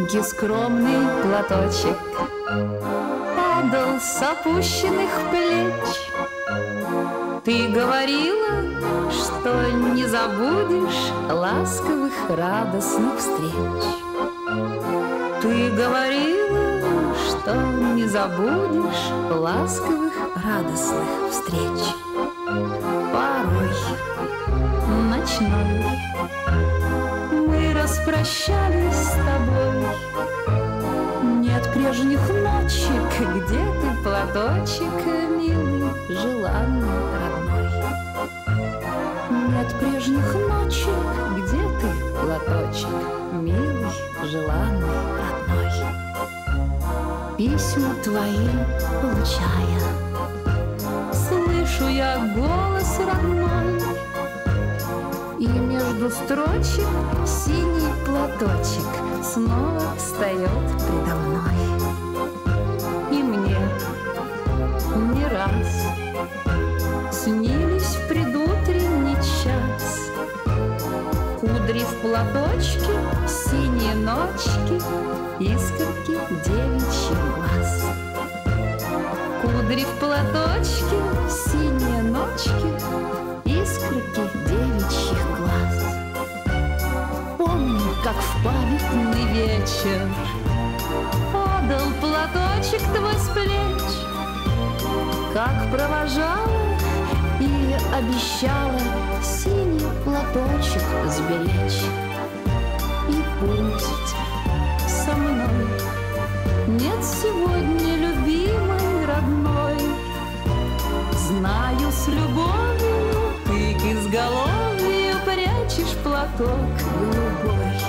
Синенький скромный платочек падал с опущенных плеч. Ты говорила, что не забудешь ласковых, радостных встреч. Ты говорила, что не забудешь ласковых, радостных встреч. Порой ночной мы распрощались с тобой. Нет прежних ночек, где ты, платочек, милый, желанный, родной. Нет прежних ночек, где ты, платочек, милый, желанный, родной. Письма твои получая, слышу я голос родной, и между строчек синий платочек снова встает предо мной. И мне не раз снились в предутренний час кудри в платочке, синие ночки, искорки девичьих глаз. Кудри в платочке, синие ночки, искорки девичьих глаз. Помню, как в памятный вечер падал платочек твой с плеч, как провожала и обещала синий платочек сберечь. И пусть со мной нет сегодня любимой, родной, знаю, с любовью ты к изголовью прячешь платок голубой.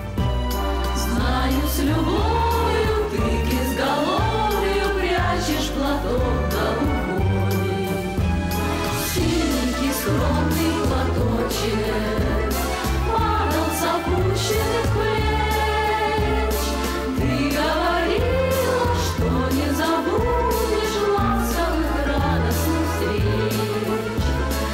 Знаю, с любовью ты к изголовью прячешь платок голубой. Синенький скромный платочек падал с опущенных плеч. Ты говорила, что не забудешь ласковых, радостных встреч.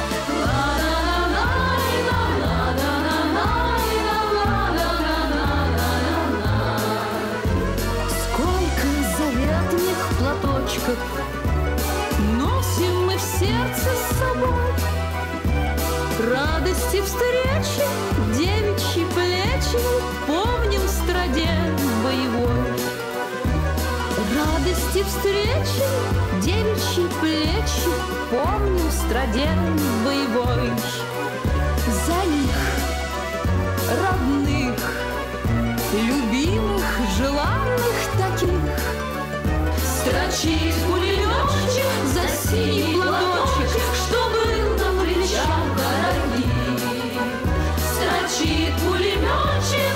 Сколько заветных платочков носим мы в сердце с собой. Радости встречи, девичьи плечи помним в страде боевой. Радости встречи, девичьи плечи помним в страде боевой. За них, родных, любимых, желанных таких, строчит пулеметчик за синий платочек, что был на плечах дорогих. Строчит пулеметчик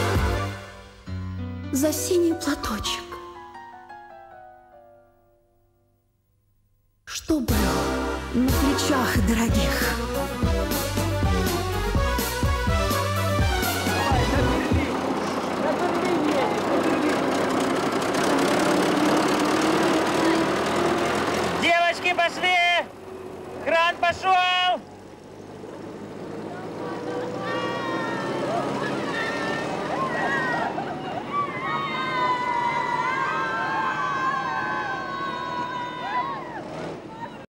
за синий платочек, что был на плечах дорогих.